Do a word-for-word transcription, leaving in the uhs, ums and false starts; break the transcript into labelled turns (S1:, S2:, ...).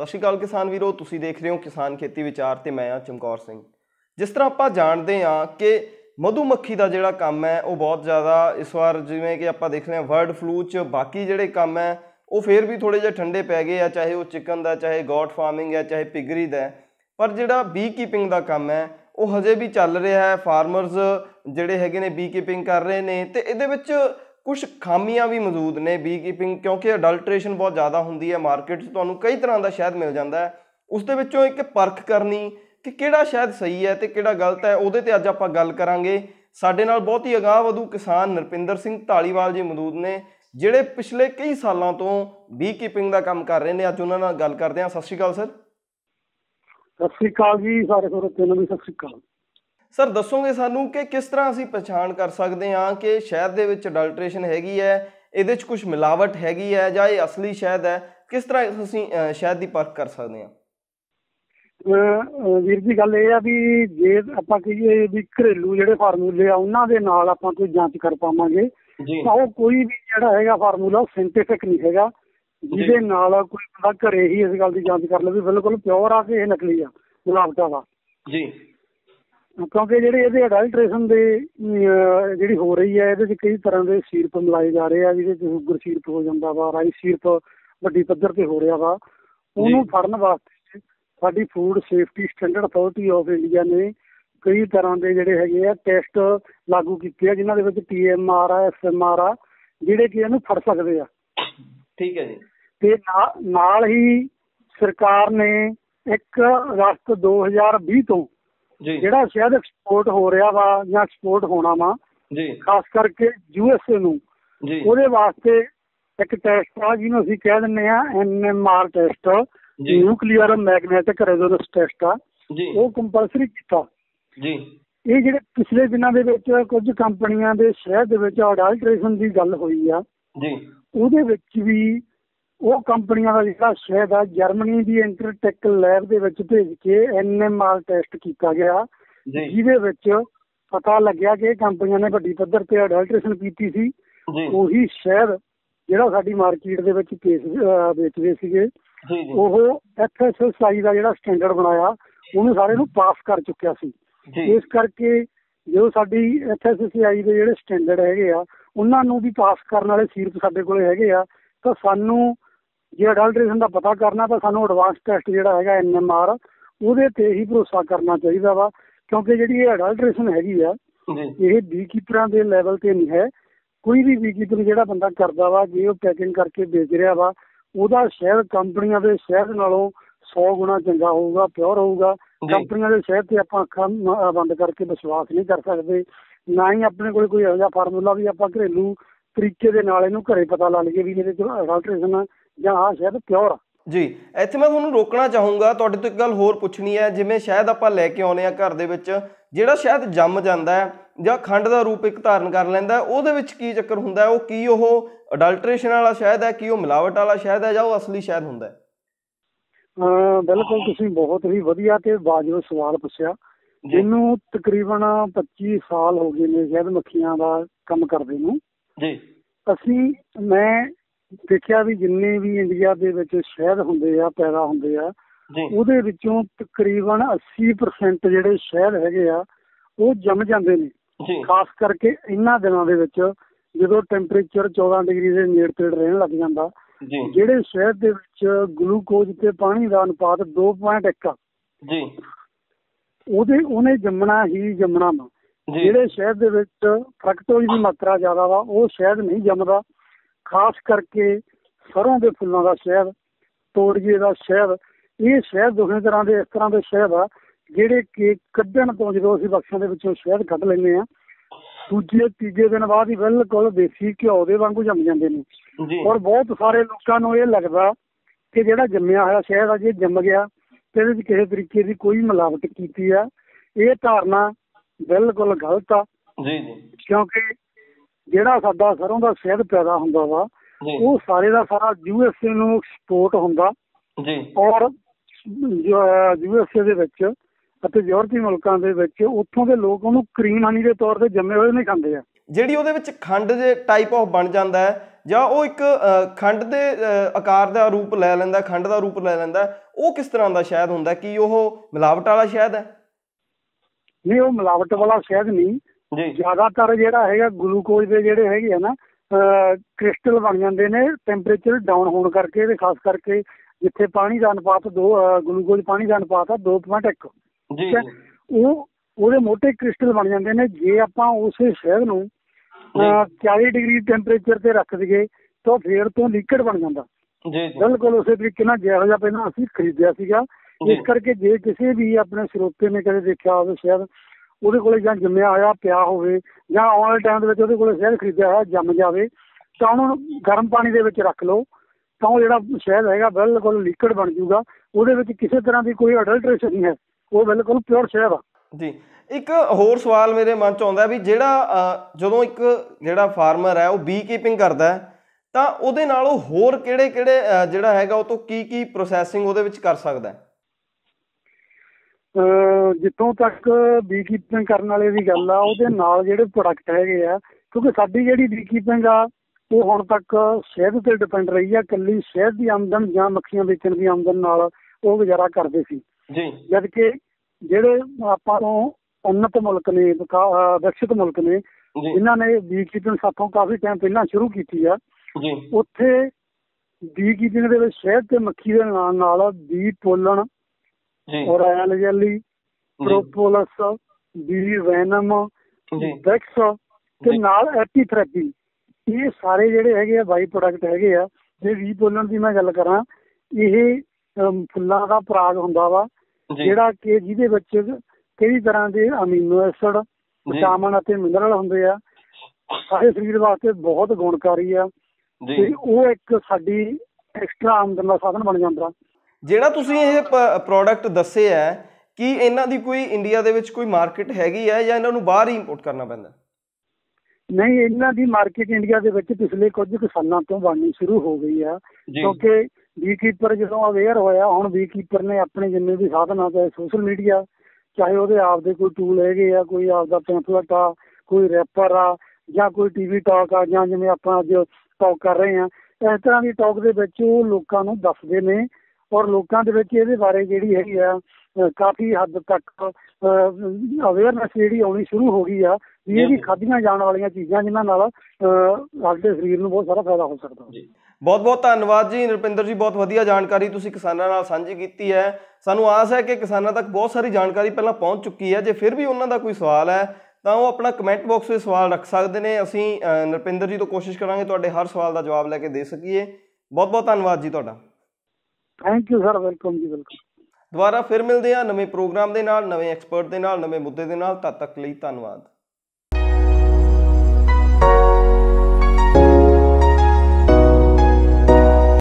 S1: ਸ਼੍ਰੀ ਅਕਾਲ ਕਿਸਾਨ ਵੀਰੋ, ਤੁਸੀਂ ਦੇਖ ਰਹੇ ਹੋ ਕਿਸਾਨ ਖੇਤੀ ਵਿਚਾਰ ਤੇ ਮੈਂ ਆ ਚਮਕੌਰ ਸਿੰਘ। ਜਿਸ ਤਰ੍ਹਾਂ ਆਪਾਂ ਜਾਣਦੇ ਹਾਂ ਕਿ ਮਧੂਮੱਖੀ ਦਾ ਜਿਹੜਾ ਕੰਮ ਹੈ ਉਹ ਬਹੁਤ ਜ਼ਿਆਦਾ ਇਸ ਵਾਰ ਜਿਵੇਂ ਕਿ ਆਪਾਂ ਦੇਖ ਰਹੇ ਹਾਂ ਬਰਡ ਫਲੂ 'ਚ ਬਾਕੀ ਜਿਹੜੇ ਕੰਮ ਹੈ ਉਹ ਫਿਰ ਵੀ ਥੋੜ੍ਹੇ ਜਿਹੇ ਠੰਡੇ ਪੈ ਗਏ ਆ, ਚਾਹੇ ਉਹ ਚਿਕਨ ਦਾ, ਚਾਹੇ ਗੋਟ ਫਾਰਮਿੰਗ ਹੈ, ਚਾਹੇ ਪਿਗਰੀ ਦਾ। ਪਰ ਜਿਹੜਾ ਬੀ ਕੀਪਿੰਗ ਦਾ ਕੰਮ ਹੈ ਉਹ ਹਜੇ ਵੀ ਚੱਲ ਰਿਹਾ ਹੈ। ਫਾਰਮਰਸ ਜਿਹੜੇ ਹੈਗੇ ਨੇ ਬੀ ਕੀਪਿੰਗ ਕਰ ਰਹੇ ਨੇ ਤੇ ਇਹਦੇ ਵਿੱਚ ਕੁਛ ਖਾਮੀਆਂ ਵੀ ਮੌਜੂਦ ਨੇ ਬੀ ਕੀਪਿੰਗ, ਕਿਉਂਕਿ ਅਡਲਟ੍ਰੇਸ਼ਨ ਬਹੁਤ ਜ਼ਿਆਦਾ ਹੁੰਦੀ ਹੈ। ਮਾਰਕੀਟ 'ਚ ਤੁਹਾਨੂੰ ਕਈ ਤਰ੍ਹਾਂ ਦਾ ਸ਼ਹਿਦ ਮਿਲ ਜਾਂਦਾ ਹੈ, ਉਸ ਦੇ ਵਿੱਚੋਂ ਇੱਕ ਪਰਖ ਕਰਨੀ ਕਿ ਕਿਹੜਾ ਸ਼ਹਿਦ ਸਹੀ ਹੈ ਤੇ ਕਿਹੜਾ ਗਲਤ ਹੈ, ਉਹਦੇ ਤੇ ਅੱਜ ਆਪਾਂ ਗੱਲ ਕਰਾਂਗੇ। ਸਾਡੇ ਨਾਲ ਬਹੁਤ ਹੀ ਅਗਾਂਹ ਵਧੂ ਕਿਸਾਨ ਨਰਪਿੰਦਰ ਸਿੰਘ ਢਾਲੀਵਾਲ ਜੀ ਮੌਜੂਦ ਨੇ, ਜਿਹੜੇ ਪਿਛਲੇ ਕਈ ਸਾਲਾਂ ਤੋਂ ਬੀ ਕੀਪਿੰਗ ਦਾ ਕੰਮ ਕਰ ਰਹੇ ਨੇ। ਅੱਜ ਉਹਨਾਂ ਨਾਲ ਗੱਲ ਕਰਦੇ ਹਾਂ। ਸਤਿ ਸ਼੍ਰੀ ਅਕਾਲ ਸਰ।
S2: ਸਤਿ ਸ਼੍ਰੀ ਅਕਾਲ ਜੀ, ਸਾਰੇ ਸਰੋਤਿਆਂ ਨੂੰ ਵੀ ਸਤਿ ਸ਼੍ਰੀ ਅਕਾਲ।
S1: ਸਰ ਦੱਸੋਗੇ ਸਾਨੂੰ ਕਿ ਕਿਸ ਤਰ੍ਹਾਂ ਅਸੀਂ ਪਛਾਣ ਕਰ ਸਕਦੇ ਹਾਂ ਕਿ ਸ਼ਹਿਦ ਦੇ ਵਿੱਚ ਅਡਲਟ੍ਰੇਸ਼ਨ ਹੈਗੀ ਹੈ, ਇਹਦੇ 'ਚ ਕੁਛ ਮਿਲਾਵਟ ਹੈਗੀ ਹੈ ਜਾਂ ਇਹ ਅਸਲੀ ਸ਼ਹਿਦ ਹੈ? ਕਿਸ ਤਰ੍ਹਾਂ ਅਸੀਂ ਸ਼ਹਿਦ ਦੀ ਪਰਖ ਕਰ ਸਕਦੇ ਹਾਂ?
S2: ਵੀਰ ਜੀ, ਗੱਲ ਇਹ ਆ ਵੀ ਜੇ ਆਪਾਂ ਕਹੀਏ ਵੀ ਘਰੇਲੂ ਜਿਹੜੇ ਫਾਰਮੂਲੇ ਆ ਉਹਨਾਂ ਦੇ ਨਾਲ ਆਪਾਂ ਕੋਈ ਜਾਂਚ ਕਰ ਪਾਵਾਂਗੇ ਤਾਂ ਉਹ ਕੋਈ ਵੀ ਜਿਹੜਾ ਹੈਗਾ ਫਾਰਮੂਲਾ ਸਾਇੰਟਿਫਿਕ ਨਹੀਂ ਹੈਗਾ, ਜਿਹਦੇ ਨਾਲ ਕੋਈ ਬੰਦਾ ਘਰੇ ਹੀ ਇਸ ਗੱਲ ਦੀ ਜਾਂਚ ਕਰ ਲਵੇ ਬਿਲਕੁਲ ਪਿਓਰ ਆ ਕਿ ਇਹ ਨਕਲੀ ਆ, ਮਿਲਾਵਟਾਂ ਦਾ ਜੀ। ਕਿਉਂਕਿ ਜਿਹੜੇ ਇਹਦੇ ਅਡਲਟ੍ਰੇਸ਼ਨ ਦੇ ਜਿਹੜੀ ਹੋ ਰਹੀ ਹੈ, ਇਹਦੇ 'ਚ ਕਈ ਤਰ੍ਹਾਂ ਦੇ ਸੀਰਪ ਮਿਲਾਏ ਜਾ ਰਹੇ ਆ, ਜਿਹਦੇ 'ਚ ਸ਼ੂਗਰ ਸੀਰਪ ਹੋ ਜਾਂਦਾ ਵਾ, ਰਾਈਸ ਸੀਰਪ ਵੱਡੀ ਪੱਧਰ ਤੇ ਹੋ ਰਿਹਾ ਵਾ। ਉਹਨੂੰ ਫੜਨ ਵਾਸਤੇ ਸਾਡੀ food safety standard authority of India ਨੇ ਕਈ ਤਰ੍ਹਾਂ ਦੇ ਜਿਹੜੇ ਹੈਗੇ ਆ ਟੈਸਟ ਲਾਗੂ ਕੀਤੇ ਆ, ਜਿਨ੍ਹਾਂ ਦੇ ਵਿੱਚ ਟੀ ਐਮ ਆਰ ਆ, ਐਸ ਐਮ ਆਰ ਆ, ਜਿਹੜੇ ਕਿ ਇਹਨੂੰ ਫੜ ਸਕਦੇ ਆ।
S1: ਠੀਕ ਹੈ ਜੀ।
S2: ਤੇ ਨਾਲ ਹੀ ਸਰਕਾਰ ਨੇ ਇੱਕ ਅਗਸਤ ਦੋ ਹਜ਼ਾਰ ਵੀਹ ਤੋਂ ਜਿਹੜਾ ਸ਼ਹਿਦ ਐਕਸਪੋਰਟ ਹੋ ਰਿਹਾ ਵਾ ਜਾਂ ਐਕਸਪੋਰਟ ਹੋਣਾ ਵਾ ਖਾਸ ਕਰਕੇ ਯੂ ਐਸ ਏ ਨੂੰ, ਉਹਦੇ ਵਾਸਤੇ ਇੱਕ ਟੈਸਟ ਆ ਜਿਹਨੂੰ ਅਸੀਂ ਕਹਿ ਦਿੰਦੇ ਆ N M R test, nuclear magnetic resonance test ਆ, ਉਹ ਕੰਪਲਸਰੀ ਕੀਤਾ ਜੀ। ਇਹ ਜਿਹੜੇ ਪਿਛਲੇ ਦਿਨਾਂ ਦੇ ਵਿੱਚ ਕੁਝ ਕੰਪਨੀਆਂ ਦੇ ਸ਼ਹਿਦ ਦੇ ਵਿੱਚ ਅਡਲਟ੍ਰੇਸ਼ਨ ਦੀ ਗੱਲ ਹੋਈ ਆ ਜੀ, ਉਹਦੇ ਵਿੱਚ ਵੀ ਉਹ ਕੰਪਨੀਆਂ ਦਾ ਜਿਹੜਾ ਸ਼ਹਿਦ ਆ ਜਰਮਨੀ ਦੀ ਇੰਟਰਟੈਕ ਲੈਬ ਦੇ ਵਿੱਚ ਭੇਜ ਕੇ ਐਨ ਐਮ ਆਰ ਟੈਸਟ ਕੀਤਾ ਗਿਆ, ਜਿਹਦੇ ਵਿੱਚ ਪਤਾ ਲੱਗਿਆ ਕਿ ਕੰਪਨੀਆਂ ਨੇ ਵੱਡੀ ਪੱਧਰ ਤੇ ਅਡਲਟ੍ਰੇਸ਼ਨ ਕੀਤੀ ਸੀ। ਉਹੀ ਸ਼ਹਿਦ ਜਿਹੜਾ ਸਾਡੀ ਮਾਰਕੀਟ ਦੇ ਵਿੱਚ ਪੇਸ਼ ਵੇਚਦੇ ਸੀਗੇ, ਉਹ ਐਫ ਐਸ ਐਸ ਆਈ ਦਾ ਜਿਹੜਾ ਸਟੈਂਡਰਡ ਬਣਾਇਆ ਉਹਨੂੰ ਸਾਰੇ ਨੂੰ ਪਾਸ ਕਰ ਚੁੱਕਿਆ ਸੀ। ਇਸ ਕਰਕੇ ਜੋ ਸਾਡੀ ਐਫ ਐਸ ਐਸ ਆਈ ਦੇ ਜਿਹੜੇ ਸਟੈਂਡਰਡ ਹੈਗੇ ਆ ਉਹਨਾਂ ਨੂੰ ਵੀ ਪਾਸ ਕਰਨ ਵਾਲੇ ਸੀਰਪ ਸਾਡੇ ਕੋਲ ਹੈਗੇ ਆ, ਤਾਂ ਸਾਨੂੰ ਜੇ ਅਡਲਟ੍ਰੇਸ਼ਨ ਦਾ ਪਤਾ ਕਰਨਾ ਤਾਂ ਸਾਨੂੰ ਐਡਵਾਂਸ ਟੈਸਟ ਜਿਹੜਾ ਹੈਗਾ ਐਨ ਐਮ ਆਰ ਉਹਦੇ ਤੇ ਹੀ ਭਰੋਸਾ ਕਰਨਾ ਚਾਹੀਦਾ ਵਾ। ਕਿਉਂਕਿ ਜਿਹੜੀ ਇਹ ਅਡਲਟ੍ਰੇਸ਼ਨ ਹੈਗੀ ਆ ਇਹ ਬੀ ਕੀਪਰਾਂ ਦੇ ਲੈਵਲ ਤੇ ਨਹੀਂ ਹੈ। ਕੋਈ ਵੀ ਬੀ ਕੀਪਰ ਜਿਹੜਾ ਬੰਦਾ ਕਰਦਾ ਵਾ, ਜੇ ਉਹ ਪੈਕਿੰਗ ਕਰਕੇ ਵੇਚ ਰਿਹਾ ਵਾ, ਉਹਦਾ ਸ਼ਹਿਦ ਕੰਪਨੀਆਂ ਦੇ ਸ਼ਹਿਦ ਨਾਲੋਂ ਸੌ ਗੁਣਾ ਚੰਗਾ ਹੋਊਗਾ, ਪਿਓਰ ਹੋਊਗਾ। ਕੰਪਨੀਆਂ ਦੇ ਸ਼ਹਿਦ ਤੇ ਆਪਾਂ ਅੱਖਾਂ ਬੰਦ ਕਰਕੇ ਵਿਸ਼ਵਾਸ ਨਹੀਂ ਕਰ ਸਕਦੇ। ਨਾ ਹੀ ਆਪਣੇ ਕੋਲ ਕੋਈ ਇਹੋ ਜਿਹਾ ਫਾਰਮੂਲਾ ਵੀ ਆਪਾਂ ਘਰੇਲੂ ਤਰੀਕੇ ਦੇ ਨਾਲ ਇਹਨੂੰ ਘਰੇ ਪਤਾ ਲਾ ਲਈਏ ਵੀ ਇਹਦੇ 'ਚ ਅਡਲਟ੍ਰੇਸ਼ਨ ਆ ਜਾਂ ਆਹ ਸ਼ਹਿਦ ਪਿਓਰ ਆ
S1: ਜੀ। ਇੱਥੇ ਮੈਂ ਤੁਹਾਨੂੰ ਰੋਕਣਾ ਚਾਹੂੰਗਾ, ਤੁਹਾਡੇ ਤੋਂ ਇੱਕ ਗੱਲ ਹੋਰ ਪੁੱਛਣੀ ਹੈ। ਜਿਵੇਂ ਸ਼ਹਿਦ ਆਪਾਂ ਲੈ ਕੇ ਆਉਂਦੇ ਹਾਂ ਘਰ ਦੇ ਵਿੱਚ, ਜਿਹੜਾ ਸ਼ਹਿਦ ਜੰਮ ਜਾਂਦਾ ਹੈ ਜਾਂ ਖੰਡ ਦਾ ਰੂਪ ਇੱਕ ਧਾਰਨ ਕਰ ਲੈਂਦਾ, ਉਹਦੇ ਵਿੱਚ ਕੀ ਚੱਕਰ ਹੁੰਦਾ ਹੈ? ਉਹ ਕੀ ਉਹ ਅਡਲਟ੍ਰੇਸ਼ਨ ਵਾਲਾ ਸ਼ਹਿਦ ਹੈ, ਕੀ ਉਹ ਮਿਲਾਵਟ ਵਾਲਾ ਸ਼ਹਿਦ ਹੈ, ਜਾਂ ਉਹ ਅਸਲੀ ਸ਼ਹਿਦ ਹੁੰਦਾ ਹੈ?
S2: ਬਿਲਕੁਲ, ਤੁਸੀਂ ਬਹੁਤ ਹੀ ਵਧੀਆ ਤੇ ਵਾਜਬ ਸਵਾਲ ਪੁੱਛਿਆ। ਜਿਹਨੂੰ ਤਕਰੀਬਨ ਪੱਚੀ ਸਾਲ ਹੋ ਗਏ ਨੇ ਸ਼ਹਿਦ ਮੱਖੀਆਂ ਦਾ ਕੰਮ ਕਰਦੇ ਨੂੰ ਜੀ। ਅਸੀਂ ਮੈਂ ਦੇਖਿਆ ਵੀ ਜਿੰਨੇ ਵੀ ਇੰਡੀਆ ਦੇ ਵਿੱਚ ਸ਼ਹਿਦ ਹੁੰਦੇ ਆ, ਪੈਦਾ ਹੁੰਦੇ ਆ, ਉਹਦੇ ਵਿੱਚੋਂ ਤਕਰੀਬਨ ਅੱਸੀ ਪਰਸੈਂਟ ਜਿਹੜੇ ਸ਼ਹਿਦ ਹੈਗੇ ਆ ਉਹ ਜੰਮ ਜਾਂਦੇ ਨੇ। ਖਾਸ ਕਰਕੇ ਇਹਨਾਂ ਦਿਨਾਂ ਦੇ ਵਿੱਚ ਜਦੋਂ ਟੈਂਪਰੇਚਰ ਚੌਦਾਂ ਡਿਗਰੀ ਦੇ ਨੇੜੇ ਤੇੜ ਰਹਿਣ ਲੱਗ ਜਾਂਦਾ, ਜਿਹੜੇ ਸ਼ਹਿਦ ਦੇ ਵਿੱਚ ਗਲੂਕੋਜ਼ ਤੇ ਪਾਣੀ ਦਾ ਅਨੁਪਾਤ ਦੋ ਪੁਆਇੰਟ ਇੱਕ ਆ ਜੀ, ਉਹਦੇ ਉਹਨੇ ਜੰਮਣਾ ਹੀ ਜੰਮਣਾ ਵਾ। ਜਿਹੜੇ ਸ਼ਹਿਦ ਦੇ ਵਿੱਚ ਫਰਕਟੋਜ਼ ਦੀ ਮਾਤਰਾ ਜ਼ਿਆਦਾ ਵਾ ਉਹ ਸ਼ਹਿਦ ਨਹੀਂ ਜੰਮਦਾ। ਖਾਸ ਕਰਕੇ ਸਰੋਂ ਦੇ ਫੁੱਲਾਂ ਦਾ ਸ਼ਹਿਦ, ਤੋੜੀਏ ਦਾ ਸ਼ਹਿਦ, ਇਹ ਸ਼ਹਿਦ ਦੋਵੇਂ ਤਰ੍ਹਾਂ ਦੇ ਇਸ ਤਰ੍ਹਾਂ ਦੇ ਸ਼ਹਿਦ ਆ ਜਿਹੜੇ ਕਿ ਕੱਢਣ ਤੋਂ ਜਦੋਂ ਅਸੀਂ ਬਕਸਿਆਂ ਦੇ ਵਿੱਚੋਂ ਸ਼ਹਿਦ ਕੱਢ ਲੈਂਦੇ ਹਾਂ, ਦੂਜੇ ਤੀਜੇ ਦਿਨ ਬਾਅਦ ਹੀ ਬਿਲਕੁਲ ਦੇਸੀ ਘਿਓ ਦੇ ਵਾਂਗੂ ਜੰਮ ਜਾਂਦੇ ਨੇ। ਔਰ ਬਹੁਤ ਸਾਰੇ ਲੋਕਾਂ ਨੂੰ ਇਹ ਲੱਗਦਾ ਕਿ ਜਿਹੜਾ ਜੰਮਿਆ ਹੋਇਆ ਸ਼ਹਿਦ ਆ ਜੇ ਜੰਮ ਗਿਆ ਤੇ ਇਹਦੇ 'ਚ ਕਿਸੇ ਤਰੀਕੇ ਦੀ ਕੋਈ ਮਿਲਾਵਟ ਕੀਤੀ ਆ। ਇਹ ਧਾਰਨਾ ਬਿਲਕੁਲ ਗਲਤ ਆ, ਕਿਉਂਕਿ ਜਿਹੜਾ ਸਾਡਾ ਸਰੋਂ ਦਾ ਸ਼ਹਿਦ ਪੈਦਾ ਹੁੰਦਾ ਵਾ ਉਹ ਸਾਰੇ ਦਾ ਸਾਰਾ ਯੂ ਐਸ ਏ ਨੂੰ ਐਕਸਪੋਰਟ ਹੁੰਦਾ ਔਰ ਯੂ ਐਸ ਏ ਦੇ ਵਿੱਚ ਅਤੇ ਯੂਰਪੀ ਮੁਲਕਾਂ ਦੇ ਵਿੱਚ ਉੱਥੋਂ ਦੇ ਲੋਕ ਉਹਨੂੰ ਕਰੀਮ ਹਨੀ ਦੇ ਤੌਰ ਤੇ ਜੰਮੇ ਹੋਏ ਨਹੀਂ ਖਾਂਦੇ ਆ।
S1: ਜਿਹੜੀ ਉਹਦੇ ਵਿੱਚ ਖੰਡ ਦੇ ਟਾਈਪ ਆਫ ਬਣ ਜਾਂਦਾ ਹੈ, ਜਾਂ ਉਹ ਇੱਕ ਖੰਡ ਦੇ ਆਕਾਰ ਦਾ ਰੂਪ ਲੈ ਲੈਂਦਾ, ਖੰਡ ਦਾ ਰੂਪ ਲੈ ਲੈਂਦਾ, ਉਹ ਕਿਸ ਤਰ੍ਹਾਂ ਦਾ ਸ਼ਹਿਦ ਹੁੰਦਾ? ਕੀ ਉਹ ਮਿਲਾਵਟ ਵਾਲਾ ਸ਼ਹਿਦ ਹੈ?
S2: ਨਹੀਂ, ਉਹ ਮਿਲਾਵਟ ਵਾਲਾ ਸ਼ਹਿਦ ਨਹੀਂ ਜੀ। ਜ਼ਿਆਦਾਤਰ ਜਿਹੜਾ ਹੈਗਾ ਗਲੂਕੋਜ਼ ਦੇ ਜਿਹੜੇ ਹੈਗੇ ਆ ਨਾ ਕ੍ਰਿਸਟਲ ਬਣ ਜਾਂਦੇ ਨੇ ਟੈਂਪਰੇਚਰ ਡਾਊਨ ਹੋਣ ਕਰਕੇ, ਤੇ ਖਾਸ ਕਰਕੇ ਜਿੱਥੇ ਪਾਣੀ ਦਾ ਅਨੁਪਾਤ ਦੋ ਗਲੂਕੋਜ਼ ਪਾਣੀ ਦਾ ਅਨੁਪਾਤ ਆ ਦੋ ਪੁਆਇੰਟ ਇੱਕ, ਠੀਕ ਹੈ, ਉਹ ਉਹਦੇ ਮੋਟੇ ਕ੍ਰਿਸਟਲ ਬਣ ਜਾਂਦੇ ਨੇ। ਜੇ ਆਪਾਂ ਉਸੇ ਸ਼ਹਿਦ ਨੂੰ ਚਾਲੀ ਡਿਗਰੀ ਟੈਂਪਰੇਚਰ ਤੇ ਰੱਖ ਦਈਏ ਤਾਂ ਫੇਰ ਤੋਂ ਲਿਕਵਿਡ ਬਣ ਜਾਂਦਾ ਬਿਲਕੁਲ ਉਸੇ ਤਰੀਕੇ ਨਾਲ ਜਿਹੋ ਜਿਹਾ ਪਹਿਲਾਂ ਅਸੀਂ ਖਰੀਦਿਆ ਸੀਗਾ। ਇਸ ਕਰਕੇ ਜੇ ਕਿਸੇ ਵੀ ਆਪਣੇ ਸਰੋਤੇ ਨੇ ਕਦੇ ਦੇਖਿਆ ਹੋਵੇ ਸ਼ਹਿਦ, ਉਹਦੇ ਕੋਲੇ ਜਾਂ ਜੰਮਿਆ ਹੋਇਆ ਪਿਆ ਹੋਵੇ ਜਾਂ ਆਉਣ ਵਾਲੇ ਟਾਈਮ ਦੇ ਵਿੱਚ ਉਹਦੇ ਕੋਲੇ ਸ਼ਹਿਦ ਖਰੀਦਿਆ ਹੋਇਆ ਜੰਮ ਜਾਵੇ, ਤਾਂ ਉਹਨੂੰ ਗਰਮ ਪਾਣੀ ਦੇ ਵਿੱਚ ਰੱਖ ਲਓ, ਤਾਂ ਉਹ ਜਿਹੜਾ ਸ਼ਹਿਦ ਹੈਗਾ ਬਿਲਕੁਲ ਲਿਕਵਿਡ ਬਣ ਜਾਊਗਾ। ਉਹਦੇ ਵਿੱਚ ਕਿਸੇ ਤਰ੍ਹਾਂ ਦੀ ਕੋਈ ਅਡਲਟ੍ਰੇਸ਼ਨ ਨਹੀਂ ਹੈ, ਉਹ ਬਿਲਕੁਲ ਪਿਓਰ ਸ਼ਹਿਦ ਆ
S1: ਜੀ। ਇੱਕ ਹੋਰ ਸਵਾਲ ਮੇਰੇ ਮਨ 'ਚ ਆਉਂਦਾ ਵੀ ਜਿਹੜਾ ਜਦੋਂ ਇੱਕ ਜਿਹੜਾ ਫਾਰਮਰ ਹੈ ਉਹ ਬੀ ਕੀਪਿੰਗ ਕਰਦਾ ਹੈ, ਤਾਂ ਉਹਦੇ ਨਾਲ ਉਹ ਹੋਰ ਕਿਹੜੇ ਕਿਹੜੇ ਜਿਹੜਾ ਹੈਗਾ ਉਹ ਤੋਂ ਕੀ ਕੀ ਪ੍ਰੋਸੈਸਿੰਗ ਉਹਦੇ ਵਿੱਚ ਕਰ ਸਕਦਾ ਹੈ?
S2: ਜਿੱਥੋਂ ਤੱਕ ਬੀ ਕੀਪਿੰਗ ਕਰਨ ਵਾਲੇ ਦੀ ਗੱਲ ਆ, ਉਹਦੇ ਨਾਲ ਜਿਹੜੇ ਪ੍ਰੋਡਕਟ ਹੈਗੇ ਆ, ਕਿਉਂਕਿ ਸਾਡੀ ਜਿਹੜੀ ਬੀ ਕੀਪਿੰਗ ਆ ਉਹ ਹੁਣ ਤੱਕ ਸ਼ਹਿਦ ਤੇ ਡਿਪੈਂਡ ਰਹੀ ਆ। ਇਕੱਲੀ ਸ਼ਹਿਦ ਦੀ ਆਮਦਨ ਜਾਂ ਮੱਖੀਆਂ ਵੇਚਣ ਦੀ ਆਮਦਨ ਨਾਲ ਉਹ ਗੁਜ਼ਾਰਾ ਕਰਦੇ ਸੀ ਜੀ। ਜਦ ਕਿ ਜਿਹੜੇ ਆਪਾਂ ਨੂੰ ਉੱਨਤ ਮੁਲਕ ਨੇ, ਵਿਕਸਿਤ ਮੁਲਕ ਨੇ, ਜਿਨ੍ਹਾਂ ਨੇ ਬੀ ਕੀਪਿੰਗ ਸਾਥੋਂ ਕਾਫੀ ਟਾਈਮ ਪਹਿਲਾਂ ਸ਼ੁਰੂ ਕੀਤੀ ਆ, ਉੱਥੇ ਬੀ ਕੀਪਿੰਗ ਦੇ ਵਿੱਚ ਸ਼ਹਿਦ ਤੇ ਮੱਖੀ ਦੇ ਨਾਲ ਨਾਲ bee pollen, royal jelly, propolis, bee venom, wax ਤੇ ਨਾਲ ਐਪੀਥੈਰੇਪੀ, ਇਹ ਸਾਰੇ ਜਿਹੜੇ ਹੈਗੇ ਆ ਬਾਈ ਪ੍ਰੋਡਕਟ ਹੈਗੇ ਆ। ਜੇ ਬੀ ਪੋਲਣ ਦੀ ਮੈਂ ਗੱਲ ਕਰਾਂ, ਇਹ ਫੁੱਲਾਂ ਦਾ ਪਰਾਗ ਹੁੰਦਾ ਵਾ, ਜਿਹੜਾ ਕਿ ਜਿਹਦੇ ਵਿੱਚ ਕਈ ਤਰ੍ਹਾਂ ਦੇ ਅਮੀਨੋ ਐਸਿਡ, ਵਿਟਾਮਿਨ ਅਤੇ ਮਿਨਰਲ ਹੁੰਦੇ ਆ, ਸਾਰੇ ਸਰੀਰ ਵਾਸਤੇ ਬਹੁਤ ਗੁਣਕਾਰੀ ਆ, ਤੇ ਉਹ ਇੱਕ ਸਾਡੀ ਐਕਸਟਰਾ ਆਮਦਨ ਦਾ ਸਾਧਨ ਬਣ ਜਾਂਦਾ।
S1: ਜਿਹੜਾ ਤੁਸੀਂ ਇਹ ਪ੍ਰੋਡਕਟ ਦੱਸੇ ਹੈ, ਕੀ ਇਹਨਾਂ ਦੀ ਕੋਈ ਇੰਡੀਆ ਦੇ ਵਿੱਚ ਕੋਈ ਮਾਰਕੀਟ ਹੈਗੀ ਹੈ ਜਾਂ ਇਹਨਾਂ ਨੂੰ ਬਾਹਰ ਹੀ ਇੰਪੋਰਟ ਕਰਨਾ ਪੈਂਦਾ?
S2: ਨਹੀਂ, ਇਹਨਾਂ ਦੀ ਮਾਰਕੀਟ ਇੰਡੀਆ ਦੇ ਵਿੱਚ ਪਿਛਲੇ ਕੁਝ ਕੁ ਸਾਲਾਂ ਤੋਂ ਬਣਨੀ ਸ਼ੁਰੂ ਹੋ ਗਈ ਆ, ਕਿਉਂਕਿ ਬੀ ਕੀਪਰ ਜਦੋਂ ਅਵੇਅਰ ਹੋਇਆ, ਹੁਣ ਬੀ ਕੀਪਰ ਨੇ ਆਪਣੇ ਜਿੰਨੇ ਵੀ ਸਾਧਨ ਆ, ਚਾਹੇ ਸੋਸ਼ਲ ਮੀਡੀਆ, ਚਾਹੇ ਉਹਦੇ ਆਪਦੇ ਕੋਈ ਟੂਲ ਹੈਗੇ ਆ, ਕੋਈ ਆਪਦਾ ਪੈਂਫਲੇਟ ਆ, ਕੋਈ ਰੈਪਰ ਆ, ਜਾਂ ਕੋਈ ਟੀ ਵੀ ਟਾਕ ਆ, ਜਾਂ ਜਿਵੇਂ ਆਪਾਂ ਅੱਜ ਟਾਕ ਕਰ ਰਹੇ ਹਾਂ, ਇਸ ਤਰ੍ਹਾਂ ਦੀ ਟਾਕ ਦੇ ਵਿੱਚ ਉਹ ਲੋਕਾਂ ਨੂੰ ਦੱਸਦੇ ਨੇ, ਔਰ ਲੋਕਾਂ ਦੇ ਵਿੱਚ ਇਹਦੇ ਬਾਰੇ ਜਿਹੜੀ ਹੈਗੀ ਆ ਕਾਫੀ ਹੱਦ ਤੱਕ ਅਵੇਅਰਨੈਸ ਜਿਹੜੀ ਆਉਣੀ ਸ਼ੁਰੂ ਹੋ ਗਈ ਆ ਵੀ ਇਹ ਵੀ ਖਾਧੀਆਂ ਜਾਣ ਵਾਲੀਆਂ ਚੀਜ਼ਾਂ ਜਿਨ੍ਹਾਂ ਨਾਲ ਸਾਡੇ ਸਰੀਰ ਨੂੰ ਬਹੁਤ ਸਾਰਾ ਫਾਇਦਾ ਹੋ ਸਕਦਾ।
S1: ਬਹੁਤ ਬਹੁਤ ਧੰਨਵਾਦ ਜੀ ਨਰਪਿੰਦਰ ਜੀ, ਬਹੁਤ ਵਧੀਆ ਜਾਣਕਾਰੀ ਤੁਸੀਂ ਕਿਸਾਨਾਂ ਨਾਲ ਸਾਂਝੀ ਕੀਤੀ ਹੈ। ਸਾਨੂੰ ਆਸ ਹੈ ਕਿ ਕਿਸਾਨਾਂ ਤੱਕ ਬਹੁਤ ਸਾਰੀ ਜਾਣਕਾਰੀ ਪਹਿਲਾਂ ਪਹੁੰਚ ਚੁੱਕੀ ਹੈ। ਜੇ ਫਿਰ ਵੀ ਉਹਨਾਂ ਦਾ ਕੋਈ ਸਵਾਲ ਹੈ ਤਾਂ ਉਹ ਆਪਣਾ ਕਮੈਂਟ ਬਾਕਸ ਵਿੱਚ ਸਵਾਲ ਰੱਖ ਸਕਦੇ ਨੇ। ਅਸੀਂ ਨਰਪਿੰਦਰ ਜੀ ਤੋਂ ਕੋਸ਼ਿਸ਼ ਕਰਾਂਗੇ ਤੁਹਾਡੇ ਹਰ ਸਵਾਲ ਦਾ ਜਵਾਬ ਲੈ ਕੇ ਦੇ ਸਕੀਏ। ਬਹੁਤ ਬਹੁਤ ਧੰਨਵਾਦ ਜੀ ਤੁਹਾਡਾ।
S2: ਥੈਂਕ ਯੂ ਸਰ, ਵੈਲਕਮ ਜੀ, ਵੈਲਕਮ।
S1: ਦੁਬਾਰਾ ਫਿਰ ਮਿਲਦੇ ਹਾਂ ਨਵੇਂ ਪ੍ਰੋਗਰਾਮ ਦੇ ਨਾਲ, ਨਵੇਂ ਐਕਸਪਰਟ ਦੇ ਨਾਲ, ਨਵੇਂ ਮੁੱਦੇ ਦੇ ਨਾਲ। ਤਦ ਤੱਕ ਲਈ ਧੰਨਵਾਦ।